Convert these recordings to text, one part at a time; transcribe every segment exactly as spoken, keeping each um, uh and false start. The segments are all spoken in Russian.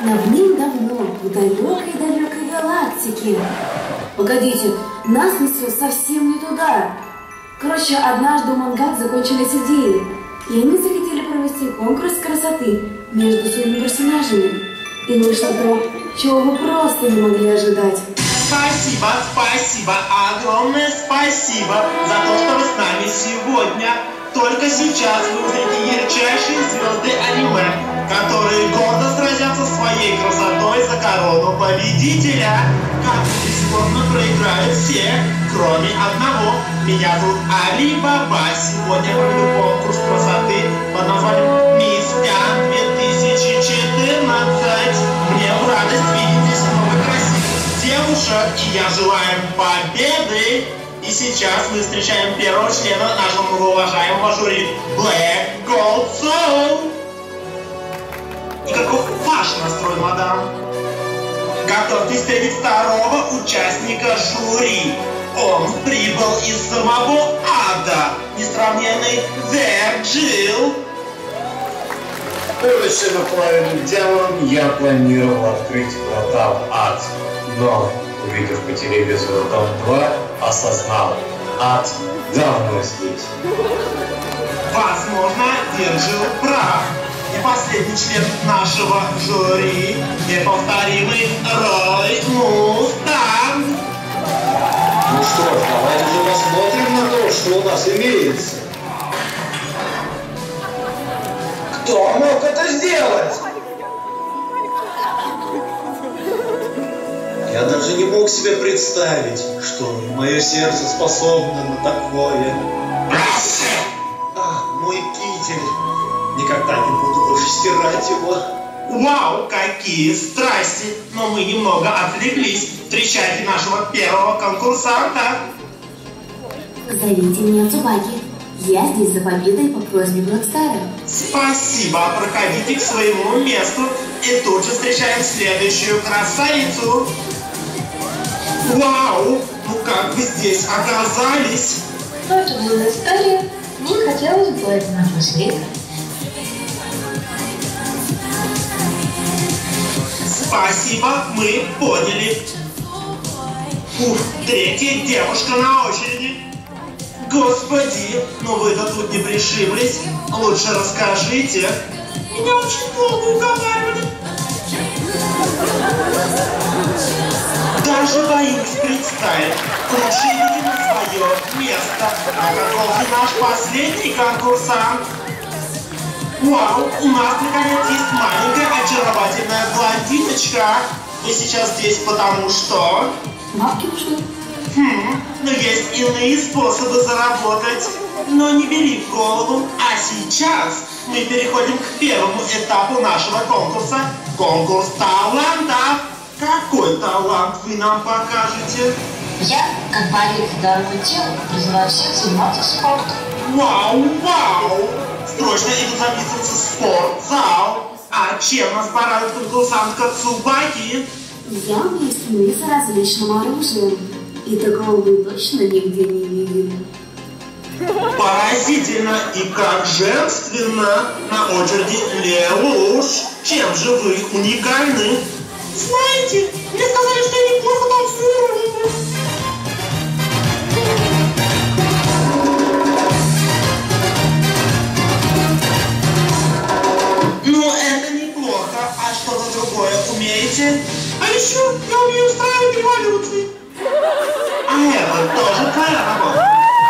Давным-давно в далекой-далекой галактике. Погодите, нас несет совсем не туда. Короче, однажды у мангак закончились идеи, и они захотели провести конкурс красоты между своими персонажами. И вышло то, чего вы просто не могли ожидать. Спасибо, спасибо, огромное спасибо за то, что вы с нами сегодня. Только сейчас вы узрите ярчайшие звезды аниме, которые гордо сразятся своей красотой за корону победителя. Как бесспорно проиграют все, кроме одного. Меня зовут Али Баба. Сегодня проведу конкурс красоты под названием Мисс Тян две тысячи четырнадцать. Мне в радость видеть здесь много красивых девушек, и я желаю им победы. И сейчас мы встречаем первого члена нашего многоуважаемого жюри Black Gold Soul. И каков ваш настрой, мадам? Готовьтесь встретить второго участника жюри. Он прибыл из самого ада, несравненный Верджил. Будучи наполовину демоном, я планировал открыть портал в ад, но, увидев по телевизору Дом два, осознал, ад давно здесь. Возможно, Верджил прав. И последний член нашего жюри — неповторимый Рой Мустанг. Ну что ж, давайте же посмотрим на то, что у нас имеется. Кто мог это сделать? Я даже не мог себе представить, что мое сердце способно на такое. Ах, мой китель. Никогда не буду больше стирать его. Вау, какие страсти! Но мы немного отвлеклись. Встречайте нашего первого конкурсанта. Зовите меня Цубаки. Я здесь за победой по просьбе Блэкстара. Спасибо, проходите к своему месту. И тут же встречаем следующую красавицу. Вау, ну как вы здесь оказались? Ну, это была история. Не хотелось бы это напоследок. Спасибо, мы поняли. Ух, третья девушка на очереди. Господи, ну вы-то тут не пришиблись. Лучше расскажите. Меня очень долго уговаривали. Даже боюсь представить. Лучше идите на свое место. А каков же наш последний конкурсант? Вау, у нас наконец есть маленькая очаровательная блондиночка. Вы сейчас здесь потому что... Бабки ушли. Хм, но есть иные способы заработать. Но не бери в голову. А сейчас мы переходим к первому этапу нашего конкурса. Конкурс талантов. Какой талант вы нам покажете? Я, как болеет здоровое тело, призываю всех заниматься спортом. Вау, вау! Срочно иду записываться в спортзал. А чем нас порадует конкурсантка Цубаки? Я умею становиться различным оружием. И такого вы точно нигде не видели. Поразительно и как женственно. На очереди Леуш. Чем же вы уникальны? Знаете, мне сказали, что я неплохо танцую. Ну, это неплохо. А что-то другое умеете? А еще я умею устраивать революции. А это тоже твоя работа?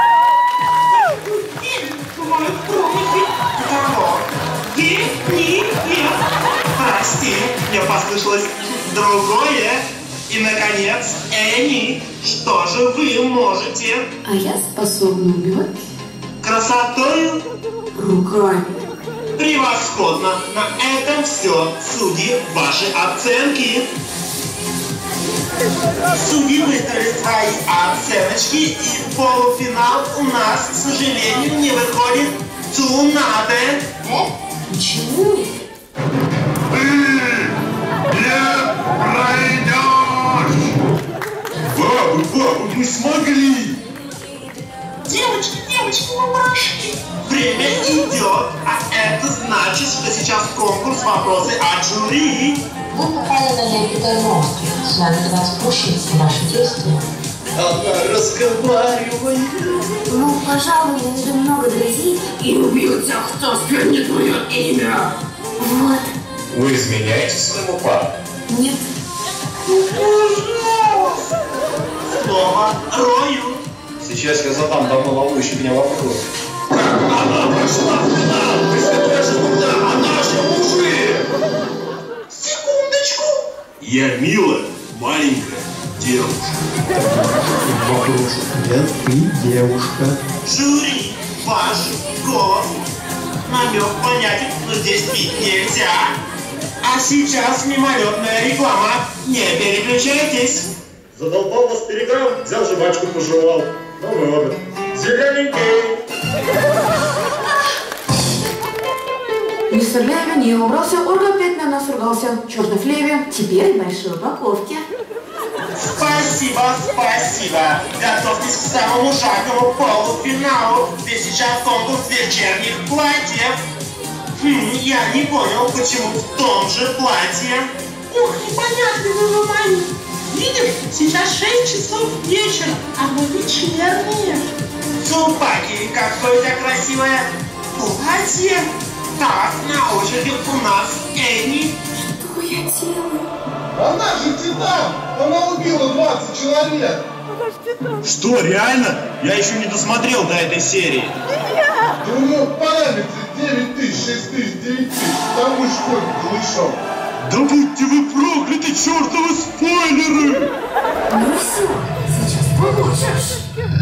Бывают промахи. Кого? Ты? Не? Нет. Прости, мне послышалось другое. И, наконец, Эми, что же вы можете? А я способна убивать Красотою? руками. Превосходно. На этом все. Судьи, ваши оценки. Судьи выставили свои оценочки, и в полуфинал у нас, к сожалению, не выходит Цунабе. Э? Почему? Ты не пройдешь! Бабы, бабы, мы смогли! Девочки, девочки, мы прошли. Время идет, а это значит, что сейчас конкурс «Вопросы от жюри». Вы попали на Лепидой мост. С вами двадцать пущин и ваши действия. Она разговаривает. Ну, пожалуй, я найду много друзей и убью тех, кто сквернит мое имя. Вот. Вы изменяете своему парню? Нет. Слово Рою. Сейчас я задам давно волнующий меня вопрос. Она пошла в финал! Пресвятая же куда? Она же мужик! Секундочку. Я милая, маленькая девушка. Вопрос. Нет, ты девушка. Жюри, ваш голос. Намек понятен, но здесь пить нельзя. А сейчас мимолетная реклама. Не переключайтесь. Задолбал вас переграм, взял жвачку, пожевал. Ну вы обе. Зелененький. Мистер Леви не убрался, Ольга опять на нас ругался. Чертов Леви, теперь в большой упаковке. Спасибо, спасибо. Готовьтесь к самому жаркому полуфиналу, где сейчас конкурс вечерних платьев. Хм, я не понял, почему в том же платье. Ух, непонятный вы мои. Видишь, сейчас шесть часов вечера, а мы вечерние. Цупаки, какое у тебя красивое платье. Так, на очереди у нас Энни. Что я делаю? Она же Титан! Она убила двадцать человек! Что, реально? Я еще не досмотрел до этой серии. Да у него в параметре девять тысяч, шесть тысяч, девять тысяч. Там вы школьник голышом. Да будьте вы прокляты, чертовы спойлеры! Ну все, сейчас получишь.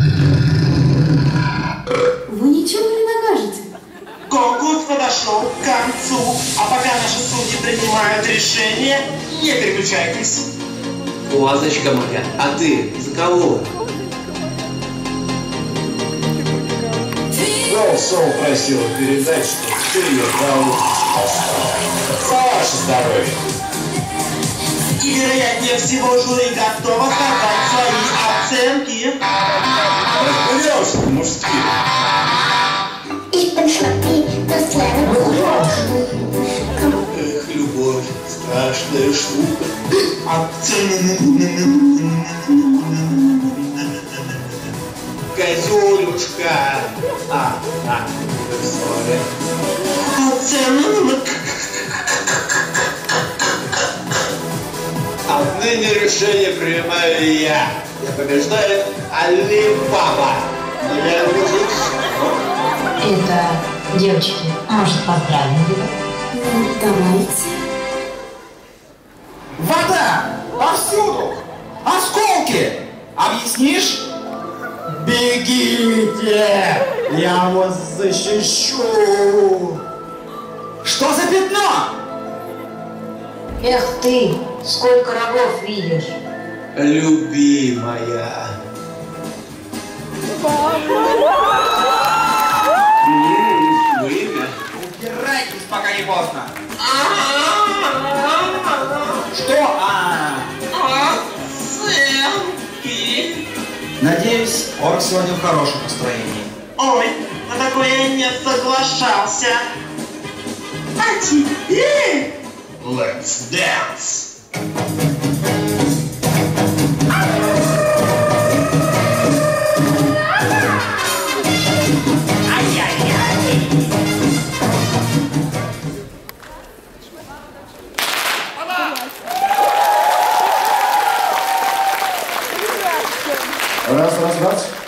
Вы ничего не накажете. Конкурс подошел к концу, а пока наши судьи принимают решение, не переключайтесь. Лазочка моя, а ты за кого? Соу просила передать, что ты ее дал за ваше здоровье. И вероятнее всего жюри готово создать свои оценки. Разберемся по-мужски. Ich bin Schnappi, das kleine Buch. Эх, любовь, страшная штука. Козюлюшка. А, а, сори. Оценок. Отныне решение принимаю я. Я побеждает Алибаба. Я мужик. Это, девочки, может, поздравим его? Ну, давайте. Вода! Повсюду! Осколки! Объяснишь? Бегите! Я вас защищу! Что за пятно? Эх ты, сколько рогов видишь? Любимая. Вымя. Убирайтесь, пока не поздно! Что? А, Оценки. надеюсь, Орк сегодня в хорошем настроении. Ой, на такое я не соглашался. А теперь let's dance. Раз, раз, раз.